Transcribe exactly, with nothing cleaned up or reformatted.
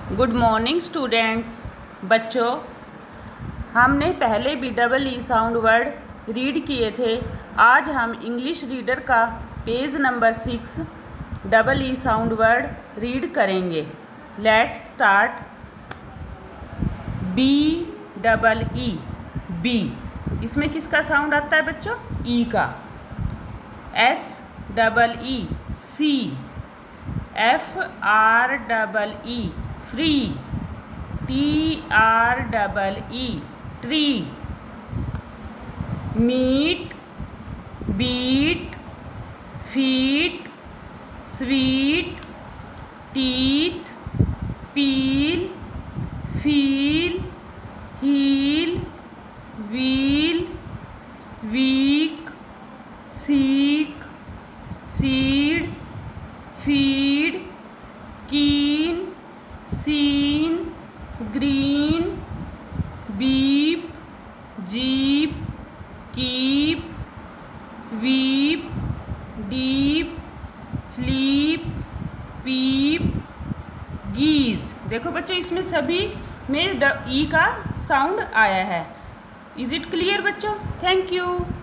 Good morning students. बच्चों, हमने पहले भी double E sound word read किए थे। आज हम इंग्लिश रीडर का page number six double E sound word read करेंगे। Let's start. B double E, bee, इसमें किसका साउंड आता है बच्चों? ई का। S double E, see. F R double E, free. T R double E, tree. Meet, beat, feet, sweet, teeth, peel, feel, heel, wheel, week, seek, seed, feed, keen, seen, green, beep, jeep, keep, weep, deep, sleep, peep, geese. देखो बच्चों, इसमें सभी में ई का sound आया है। Is it clear बच्चों? Thank you.